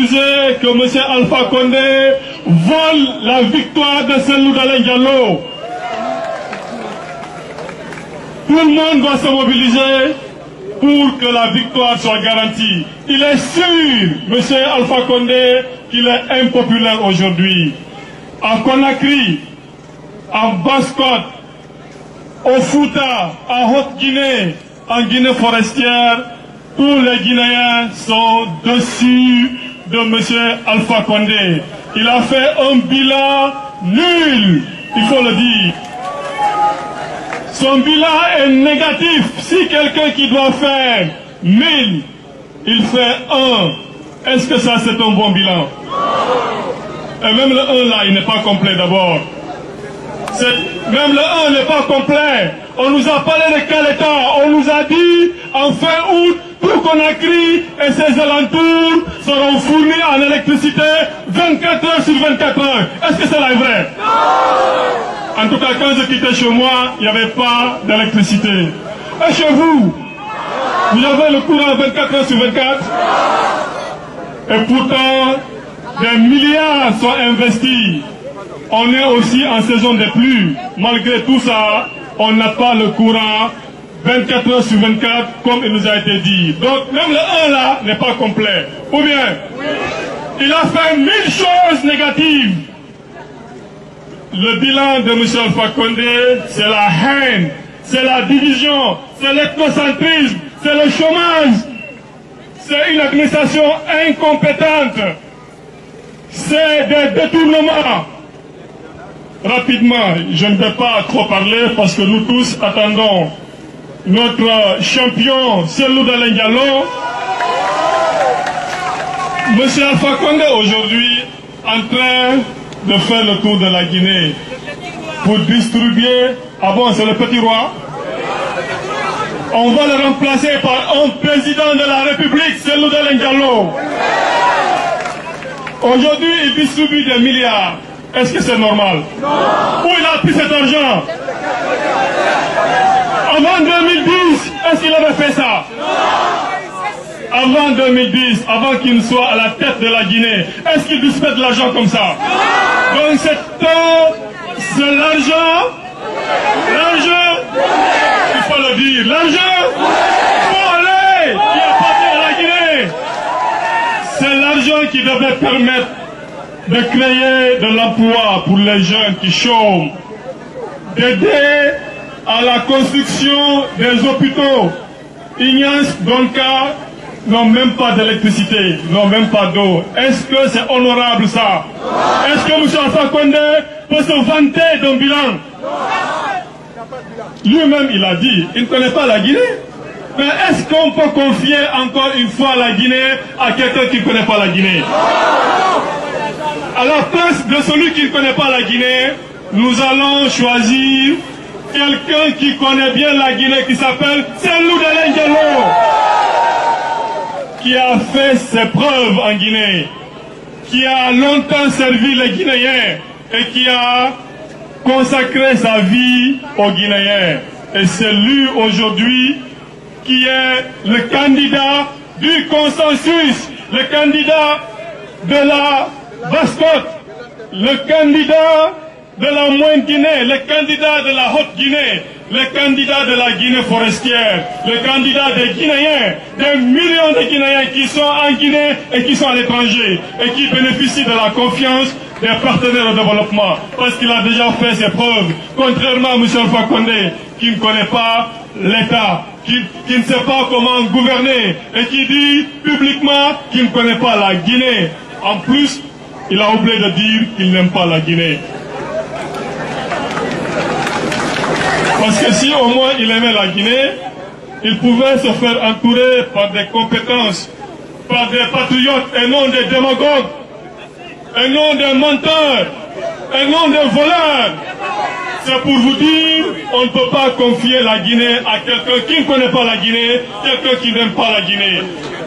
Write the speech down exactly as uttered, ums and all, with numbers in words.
refuser que M. Alpha Condé vole la victoire de Cellou Dalein Diallo. Tout le monde doit se mobiliser pour que la victoire soit garantie. Il est sûr, M. Alpha Condé, qu'il est impopulaire aujourd'hui. À Conakry, en Basse-Côte, au Fouta, en Haute-Guinée, en Guinée forestière, tous les Guinéens sont dessus de M. Alpha Condé. Il a fait un bilan nul, il faut le dire. Son bilan est négatif. Si quelqu'un qui doit faire mille, il fait un, est-ce que ça c'est un bon bilan? Et même le un là, il n'est pas complet d'abord. Même le un n'est pas complet. On nous a parlé de quel état? On nous a dit en fin août, tout Conakry et ses alentours seront fournis en électricité vingt-quatre heures sur vingt-quatre heures. Est-ce que cela est vrai? En tout cas, quand je quittais chez moi, il n'y avait pas d'électricité. Et chez vous, vous avez le courant vingt-quatre heures sur vingt-quatre? Et pourtant, des milliards sont investis. On est aussi en saison des pluies. Malgré tout ça, on n'a pas le courant vingt-quatre heures sur vingt-quatre comme il nous a été dit. Donc même le un là n'est pas complet. Ou bien, il a fait mille choses négatives. Le bilan de M. Alpha Condé, c'est la haine, c'est la division, c'est l'ethnocentrisme, c'est le chômage, c'est une administration incompétente, c'est des détournements. Rapidement, je ne vais pas trop parler parce que nous tous attendons notre champion Cellou Dalein Diallo. M. Alpha Condé aujourd'hui en train de faire le tour de la Guinée pour distribuer. Ah bon, c'est le petit roi? On va le remplacer par un président de la République, Cellou Dalein Diallo. Aujourd'hui, il distribue des milliards. Est-ce que c'est normal? Non. Où il a pris cet argent? Avant deux mille dix, est-ce qu'il avait fait ça? Non. Avant deux mille dix, avant qu'il ne soit à la tête de la Guinée, est-ce qu'il dispose de l'argent comme ça? Non. Donc c'est l'argent, l'argent, il faut le dire, l'argent volé qui appartient à la Guinée. C'est l'argent qui devait permettre de créer de l'emploi pour les jeunes qui chôment, d'aider à la construction des hôpitaux. Ignace, Donka n'ont même pas d'électricité, n'ont même pas d'eau. Est-ce que c'est honorable ça? Est-ce que M. Alpha Condé peut se vanter d'un bilan? Lui-même, il a dit, il ne connaît pas la Guinée. Mais est-ce qu'on peut confier encore une fois la Guinée à quelqu'un qui ne connaît pas la Guinée? À la place de celui qui ne connaît pas la Guinée, nous allons choisir quelqu'un qui connaît bien la Guinée, qui s'appelle Cellou Dalein Diallo, qui a fait ses preuves en Guinée, qui a longtemps servi les Guinéens et qui a consacré sa vie aux Guinéens. Et c'est lui aujourd'hui qui est le candidat du consensus, le candidat de la Basse-Côte, le candidat de la Moyenne Guinée, le candidat de la Haute Guinée, le candidat de la Guinée forestière, le candidat des Guinéens, des millions de Guinéens qui sont en Guinée et qui sont à l'étranger et qui bénéficient de la confiance des partenaires de développement parce qu'il a déjà fait ses preuves, contrairement à M. Alpha Condé qui ne connaît pas l'État, qui, qui ne sait pas comment gouverner et qui dit publiquement qu'il ne connaît pas la Guinée. En plus, il a oublié de dire qu'il n'aime pas la Guinée. Parce que si au moins il aimait la Guinée, il pouvait se faire entourer par des compétences, par des patriotes et non des démagogues, et non des menteurs, et non des voleurs. C'est pour vous dire, on ne peut pas confier la Guinée à quelqu'un qui ne connaît pas la Guinée, quelqu'un qui n'aime pas la Guinée.